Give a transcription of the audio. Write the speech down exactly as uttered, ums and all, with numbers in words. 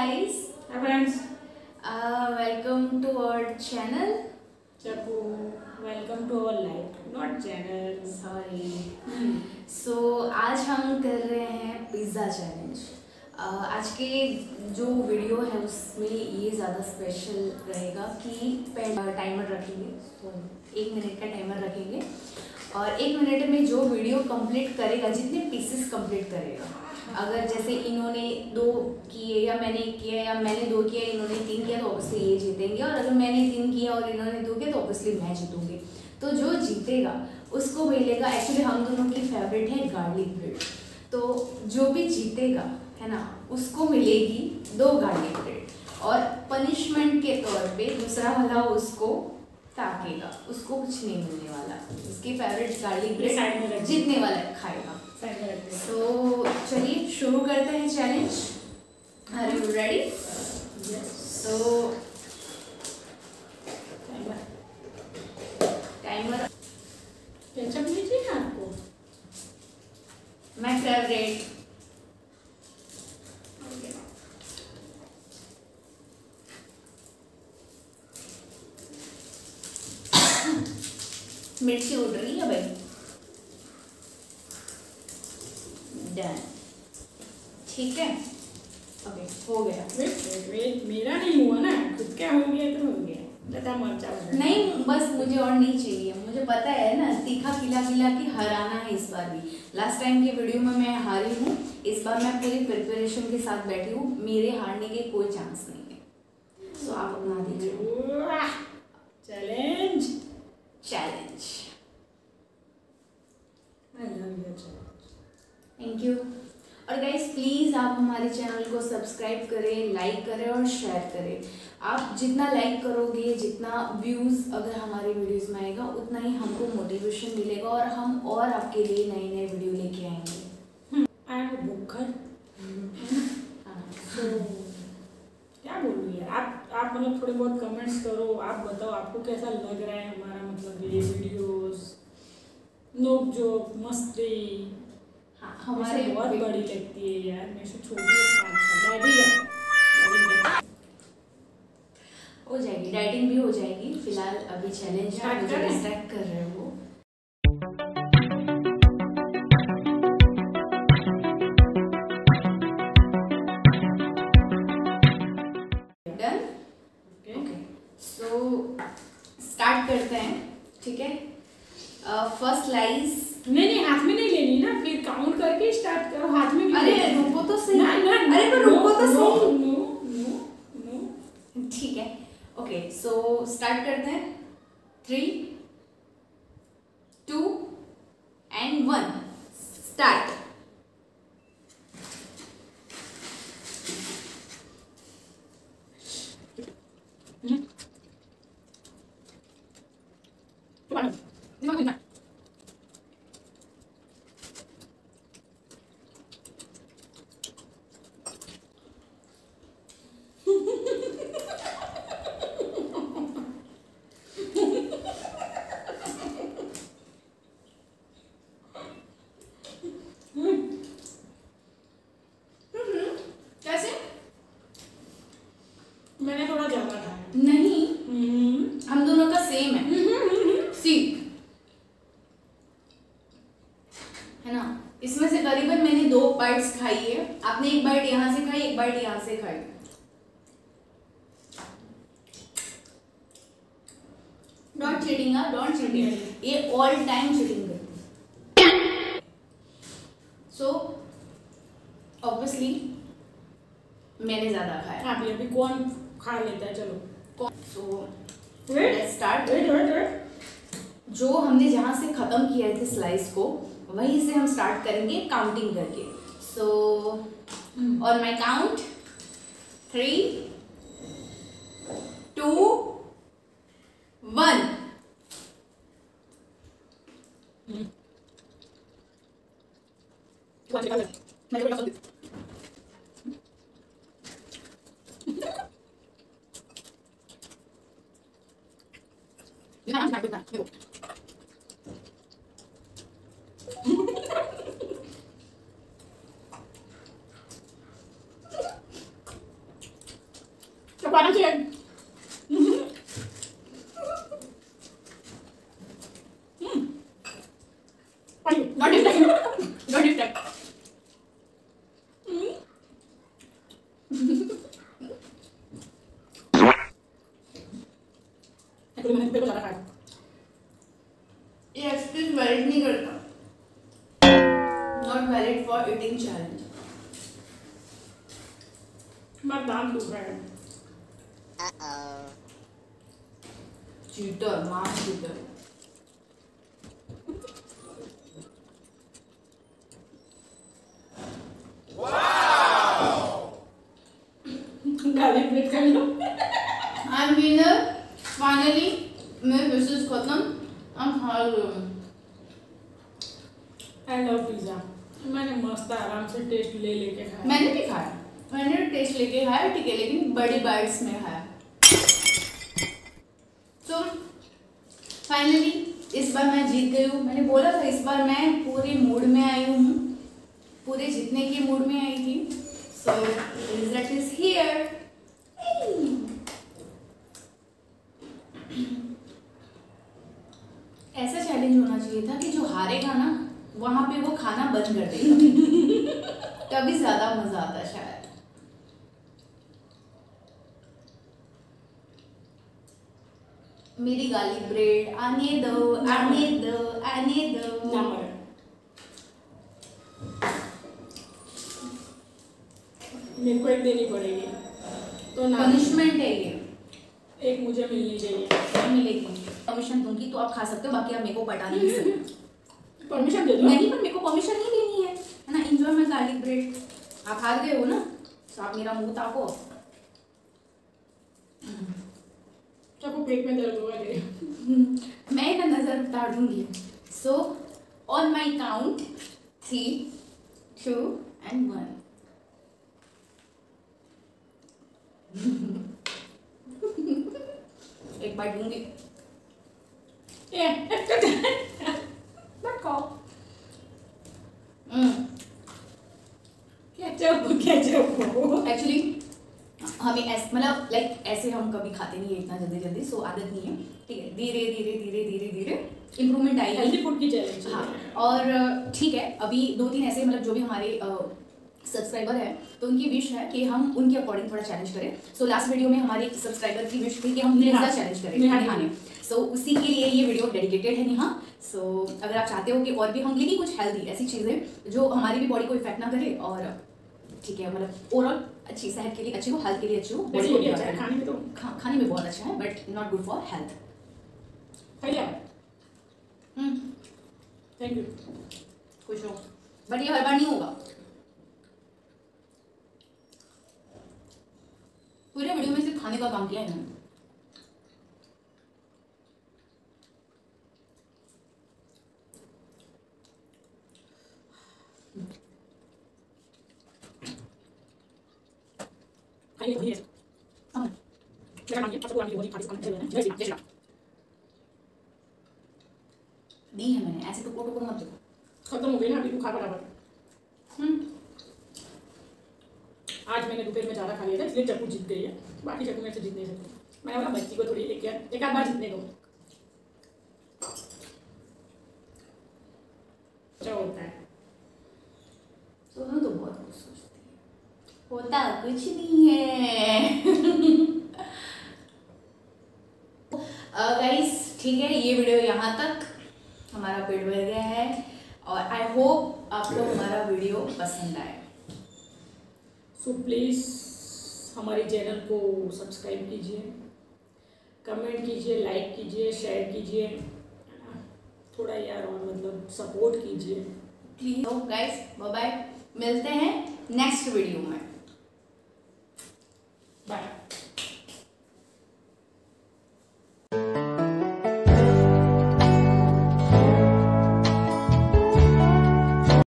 guys. Hi friends. Uh, welcome to our channel. Chapu. Welcome to our life, not channel. Sorry. Hmm. So आज हम कर रहे हैं pizza challenge. आज के जो वीडियो है उसमें ये ज़्यादा स्पेशल रहेगा कि टाइमर रखेंगे. तो एक मिनट का टाइमर रखेंगे और एक मिनट में जो वीडियो कंप्लीट करेगा, जितने पीसेस कंप्लीट करेगा, अगर जैसे इन्होंने दो किए या मैंने एक किया या मैंने दो किया इन्होंने तीन किया तो ऑब्वियसली ये जीतेंगे, और अगर मैंने तीन किया और इन्होंने दो किया तो ऑब्वियसली मैं जीतूंगी. तो जो जीतेगा उसको मिलेगा, एक्चुअली हम दोनों की फेवरेट है गार्लिक ब्रेड, तो जो भी जीतेगा है ना उसको मिलेगी दो गार्लिक ब्रेड, और पनिशमेंट के तौर पे दूसरा वाला उसको ताकेगा, उसको कुछ नहीं मिलने वाला. उसकी फेवरेट गार्लिक ब्रेड जीतने वाला खाएगा. तो चलिए शुरू करते हैं चैलेंज. Are you ready? तो टाइमर केचप लीजिए ना आपको. My favourite. मिर्ची उड़ रही है भाई. डन. ठीक है. ओके हो गया. वेट वेट वेट मेरा नहीं हुआ ना, खुद क्या हो गया तो हो गया. लता मरचा नहीं, बस मुझे और नहीं चाहिए. मुझे पता है ना तीखा खिला खिला के हराना है इस बार भी. लास्ट टाइम के वीडियो में मैं हारी हूँ, इस बार मैं पूरी प्रिपरेशन के साथ बैठी हूँ. मेरे हारने के कोई चांस नहीं है. सो आप अपना दीजिए. Challenge challenge. I love you challenge. Thank you. और गाइस प्लीज़ आप हमारे चैनल को सब्सक्राइब करें, लाइक करें और शेयर करें. आप जितना लाइक करोगे, जितना व्यूज़ अगर हमारे वीडियोस में आएगा, उतना ही हमको मोटिवेशन मिलेगा और हम और आपके लिए नए नए वीडियो लेके आएंगे. आई एम भूखर. तो क्या बोलूँ यार. आप आप मतलब थोड़े बहुत कमेंट्स करो. आप बताओ आपको कैसा लग रहा है हमारा मतलब ये वीडियोस. नोक जोक मस्ती. हाँ हमारे बहुत बड़ी लगती है यार. मेरे से छोटी डैडी है. हो जाएगी, डाइटिंग भी हो जाएगी. फिलहाल अभी चैलेंज है, मुझे डिस्ट्रैक्ट कर रहे हो. डन. ओके सो स्टार्ट करते हैं. ठीक है. First slice. नहीं नहीं हाथ में नहीं लेनी ना, फिर काउंट करके स्टार्ट करो. हाथ में. अरे रुको तो सही. ना, ना, अरे पर रुको तो सही. No no no. ठीक है. ओके सो स्टार्ट करते हैं. Three two and one. Start. मैंने थोड़ा ज्यादा खाया. नहीं, हम दोनों का सेम है. सी है ना. इसमें से करीबन मैंने दो बाइट्स खाई है. आपने एक बाइट यहाँ से खाई, एक बाइट यहाँ से खाई. Don't cheating. हाँ डोंट चीटिंग. ये ऑल टाइम चीटिंग करती है. सो ऑब्वियसली मैंने ज्यादा खाया. अभी अभी कौन खा लेता है. चलो so let's start. Wait wait wait. जो हमने जहाँ से ख़त्म किया थे स्लाइस को, वहीं से हम स्टार्ट करेंगे काउंटिंग करके. So on my count three two one. तो आराम से Not deflect. Not deflect. ये एक्सक्यूज वैलिड नहीं करता. Not valid for eating challenge. मेरा दांत दुख रहा है. Cheater, मां cheater. गाली ब्रेक कर लो. I'm winner. Finally, मैं विशेष खत्म. I'm हार गई. I love pizza. मैंने मस्त आराम से टेस्ट ले लेके खाया. मैंने भी खाया. मैंने टेस्ट लेके खाया ठीक है लेकिन बड़ी बाइट्स में खाया. तो फाइनली इस बार मैं जीत गई हूँ. मैंने बोला था इस बार मैं पूरे मूड में आई हूँ. पूरे जीतने के मूड में आई थी. So result is here. ऐसा चैलेंज होना चाहिए था कि जो हारेगा ना वहां पे वो खाना बंद कर देगा. तभी ज्यादा मजा आता शायद. मेरी गाली ब्रेड आने दो आने दो आने दो. नंबर मेरे को एक देनी पड़ेगी तो ना पनिशमेंट है ये. एक मुझे मिलनी चाहिए. नहीं मिलेगी. परमिशन दूंगी तो आप खा सकते हो बाकी आप मेरे को पटा नहीं सकते. परमिशन दे दो. नहीं पर मेरे को परमिशन नहीं देनी है है ना. Enjoy my garlic bread. आप खा गए हो ना तो आप मेरा मुंह ताको. चाकू पेट में दर्द होगा तेरे. मैं ना नजर उतार दूंगी. So on my count three two and one. एक बार दूंगी. ए रखो. केचप केचप एक्चुअली हमें ऐसे मतलब लाइक ऐसे हम कभी खाते नहीं है इतना जल्दी जल्दी. सो आदत नहीं है. ठीक है धीरे धीरे धीरे धीरे धीरे इम्प्रूवमेंट आई. हेल्दी फूड की चैलेंज. हाँ और ठीक है अभी दो तीन ऐसे मतलब जो भी हमारे सब्सक्राइबर है तो उनकी विश है कि हम उनके अकॉर्डिंग थोड़ा चैलेंज करें. सो लास्ट वीडियो में हमारे सब्सक्राइबर की विश थी कि हम पिज्जा चैलेंज करें नेहा ने. सो उसी के लिए ये वीडियो डेडिकेटेड है नेहा. सो अगर आप चाहते हो कि और भी हम लेकिन कुछ हेल्दी ऐसी चीज़ें जो हमारी भी बॉडी को इफेक्ट ना करे और ठीक है मतलब ओवरऑल अच्छी सेहत के लिए अच्छी हो हेल्थ के लिए अच्छी हो. बॉडी को भी अच्छा है खाने में. तो खा, खाने में बहुत अच्छा है but not good for health. भैया हम्म थैंक यू. खुश हो बट ये हर बार नहीं होगा. पूरे वीडियो में सिर्फ खाने का काम किया है इन्होंने. खाइए खाइए. हाँ मेरा नाम ये सबको आने की खाने से खाने चाहिए ना. जैसे जैसे दी है मैंने. ऐसे टुकड़ों टुकड़ों मत दो. खत्म हो गई ना अभी तू खा बराबर. हम्म आज मैंने दोपहर में ज़्यादा खा लिया था इसलिए चक्कू जीत गई है. बाकी चक्कू मेरे से जीत नहीं सकते. मैंने बोला बच्ची को थोड़ी एक एक आध बार जीतने दो. क्या होता है. सोनू तो बहुत कुछ सोचती है. होता कुछ नहीं है. गाइस ठीक है ये वीडियो यहाँ तक. हमारा पेट भर गया है और आई होप आपको हमारा वीडियो पसंद आए. सो प्लीज़ हमारे चैनल को सब्सक्राइब कीजिए, कमेंट कीजिए, लाइक कीजिए, शेयर कीजिए. थोड़ा यार और मतलब सपोर्ट कीजिए प्लीज. Guys bye bye. मिलते हैं नेक्स्ट वीडियो में.